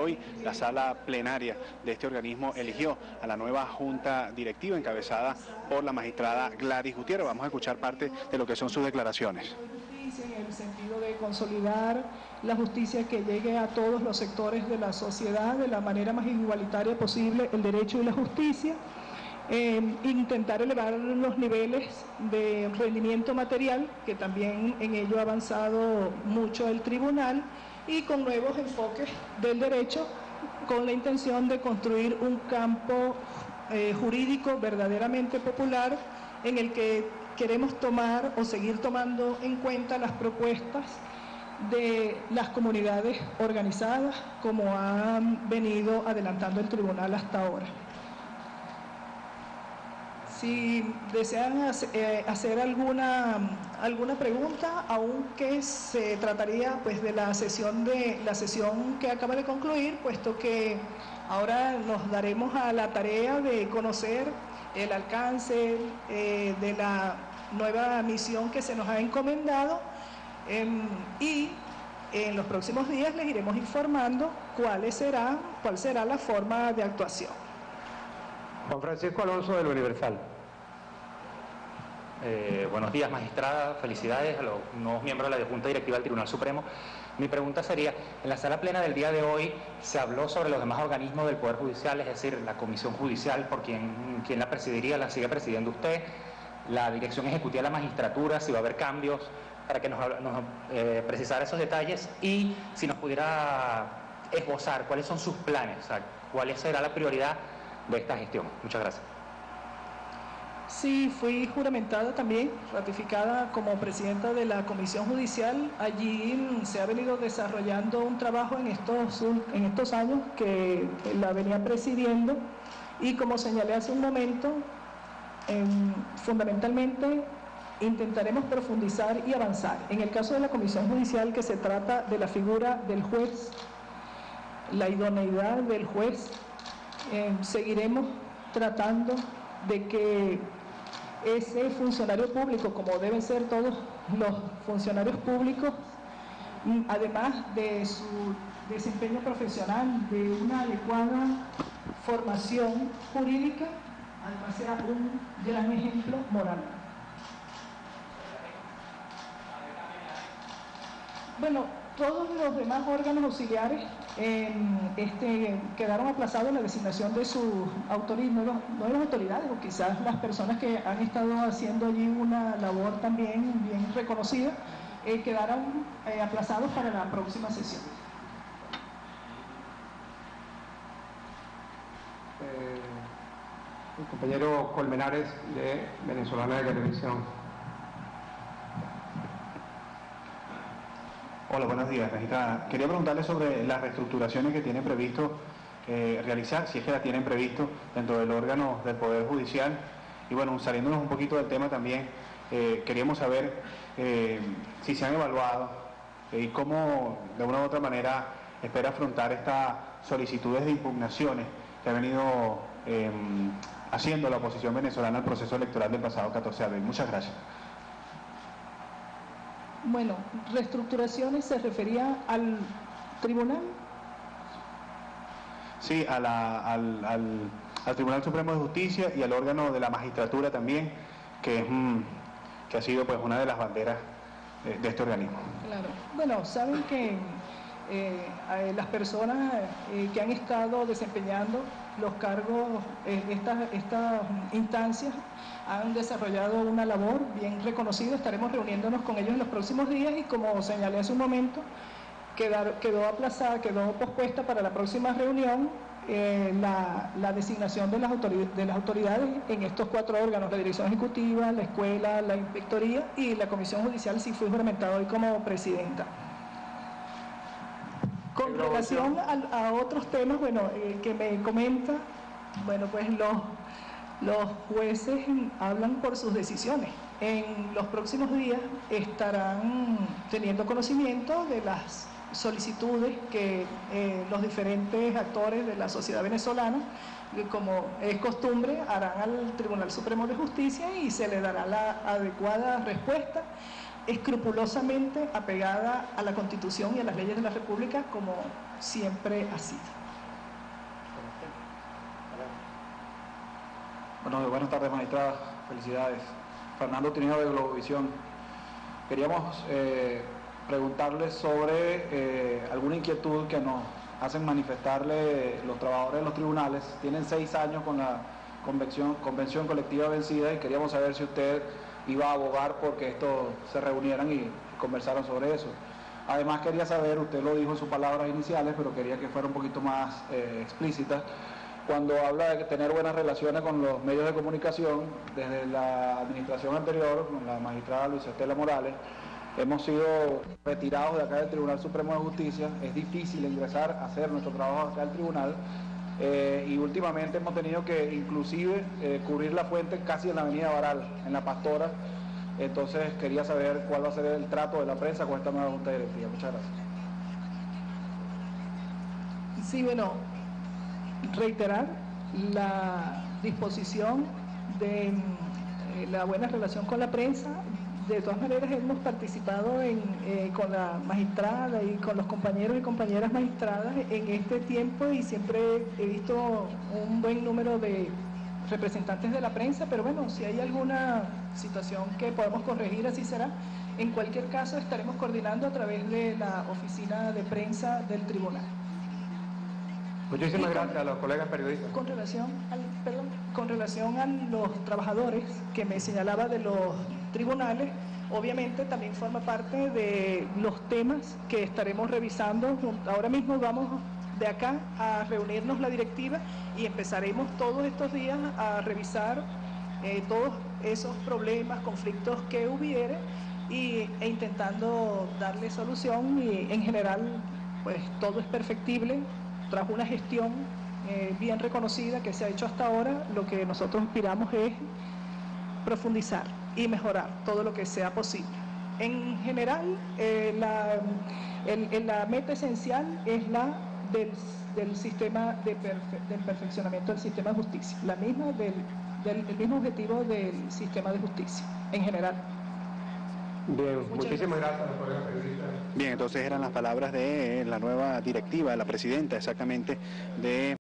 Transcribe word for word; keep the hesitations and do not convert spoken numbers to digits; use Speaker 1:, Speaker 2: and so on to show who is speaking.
Speaker 1: hoy la sala plenaria de este organismo eligió a la nueva junta directiva encabezada por la magistrada Gladys Gutiérrez. Vamos a escuchar parte de lo que son sus declaraciones.
Speaker 2: En el sentido de consolidar la justicia que llegue a todos los sectores de la sociedad de la manera más igualitaria posible, el derecho y la justicia, eh, intentar elevar los niveles de rendimiento material, que también en ello ha avanzado mucho el tribunal, y con nuevos enfoques del derecho, con la intención de construir un campo eh, jurídico verdaderamente popular en el que queremos tomar o seguir tomando en cuenta las propuestas de las comunidades organizadas, como han venido adelantando el tribunal hasta ahora. Si desean hacer alguna, alguna pregunta, aunque se trataría pues de la sesión, de, la sesión que acaba de concluir, puesto que ahora nos daremos a la tarea de conocer el alcance eh, de la nueva misión que se nos ha encomendado, eh, y en los próximos días les iremos informando cuál será, cuál será la forma de actuación.
Speaker 3: Juan Francisco Alonso, del Universal.
Speaker 4: Eh, buenos días, magistrada, felicidades a los nuevos miembros de la Junta Directiva del Tribunal Supremo. Mi pregunta sería, en la sala plena del día de hoy se habló sobre los demás organismos del Poder Judicial, es decir, la Comisión Judicial, por quien, quien la presidiría, la sigue presidiendo usted, la Dirección Ejecutiva de la Magistratura, si va a haber cambios, para que nos, nos eh, precisara esos detalles, y si nos pudiera esbozar cuáles son sus planes, o sea, cuál será la prioridad de esta gestión. Muchas gracias.
Speaker 2: Sí, fui juramentada también, ratificada como presidenta de la Comisión Judicial. Allí se ha venido desarrollando un trabajo en estos, en estos años que la venía presidiendo, y como señalé hace un momento, eh, fundamentalmente intentaremos profundizar y avanzar. En el caso de la Comisión Judicial, que se trata de la figura del juez, la idoneidad del juez, eh, seguiremos tratando de que ese funcionario público, como deben ser todos los funcionarios públicos, además de su desempeño profesional, de una adecuada formación jurídica, además sea un gran ejemplo moral. Bueno, todos los demás órganos auxiliares eh, este, quedaron aplazados en la designación de sus autoridades, nuevas, nuevas autoridades, o quizás las personas que han estado haciendo allí una labor también bien reconocida, eh, quedaron eh, aplazados para la próxima sesión.
Speaker 3: Eh, el compañero Colmenares, de Venezolana de Televisión.
Speaker 1: Hola, buenos días, magistrada. Quería preguntarle sobre las reestructuraciones que tienen previsto eh, realizar, si es que las tienen previsto dentro del órgano del Poder Judicial. Y bueno, saliéndonos un poquito del tema también, eh, queríamos saber eh, si se han evaluado eh, y cómo de una u otra manera espera afrontar estas solicitudes de impugnaciones que ha venido eh, haciendo la oposición venezolana al proceso electoral del pasado catorce de abril. Muchas gracias.
Speaker 2: Bueno, reestructuraciones se refería al tribunal.
Speaker 1: Sí, a la, al, al, al Tribunal Supremo de Justicia y al órgano de la magistratura también, que, es, mm, que ha sido pues una de las banderas de, de este organismo. Claro.
Speaker 2: Bueno, saben que eh, las personas eh, que han estado desempeñando los cargos, eh, estas, estas instancias, han desarrollado una labor bien reconocida. Estaremos reuniéndonos con ellos en los próximos días, y como señalé hace un momento, quedar, quedó aplazada, quedó pospuesta para la próxima reunión eh, la, la designación de las, autoridades, de las autoridades en estos cuatro órganos: la Dirección Ejecutiva, la Escuela, la Inspectoría y la Comisión Judicial. Sí, fui juramentada hoy como presidenta. Con relación a, a otros temas, bueno, eh, que me comenta, bueno, pues los... Los jueces hablan por sus decisiones. En los próximos días estarán teniendo conocimiento de las solicitudes que eh, los diferentes actores de la sociedad venezolana, que como es costumbre, harán al Tribunal Supremo de Justicia, y se le dará la adecuada respuesta escrupulosamente apegada a la Constitución y a las leyes de la República, como siempre ha sido.
Speaker 1: Bueno, buenas tardes, magistrada. Felicidades. Fernando Tineo, de Globovisión. Queríamos eh, preguntarle sobre eh, alguna inquietud que nos hacen manifestarle los trabajadores de los tribunales. Tienen seis años con la convención, convención colectiva vencida y queríamos saber si usted iba a abogar porque estos se reunieran y conversaran sobre eso. Además quería saber, usted lo dijo en sus palabras iniciales, pero quería que fuera un poquito más eh, explícita, cuando habla de tener buenas relaciones con los medios de comunicación. Desde la administración anterior, con la magistrada Luisa Estela Morales, hemos sido retirados de acá del Tribunal Supremo de Justicia. Es difícil ingresar a hacer nuestro trabajo acá al tribunal, eh, y últimamente hemos tenido que inclusive eh, cubrir la fuente casi en la avenida Baral, en La Pastora. Entonces quería saber cuál va a ser el trato de la prensa con esta nueva junta directiva. Muchas gracias.
Speaker 2: Sí, bueno, reiterar la disposición de eh, la buena relación con la prensa. De todas maneras hemos participado en, eh, con la magistrada y con los compañeros y compañeras magistradas en este tiempo, y siempre he visto un buen número de representantes de la prensa, pero bueno, si hay alguna situación que podemos corregir, así será. En cualquier caso estaremos coordinando a través de la oficina de prensa del tribunal.
Speaker 3: Muchísimas gracias a los colegas periodistas.
Speaker 2: Con relación, al, perdón, con relación a los trabajadores que me señalaba de los tribunales, obviamente también forma parte de los temas que estaremos revisando. Ahora mismo vamos de acá a reunirnos la directiva y empezaremos todos estos días a revisar eh, todos esos problemas, conflictos que hubiere, y, e intentando darle solución. Y en general pues todo es perfectible tras una gestión eh, bien reconocida que se ha hecho hasta ahora. Lo que nosotros aspiramos es profundizar y mejorar todo lo que sea posible. En general, eh, la, el, el, la meta esencial es la del, del sistema de perfe, del perfeccionamiento del sistema de justicia, la misma del, del el mismo objetivo del sistema de justicia en general.
Speaker 3: Bien, muchas muchísimas gracias a los colegas periodistas.
Speaker 1: Bien, entonces eran las palabras de la nueva directiva, de la presidenta exactamente de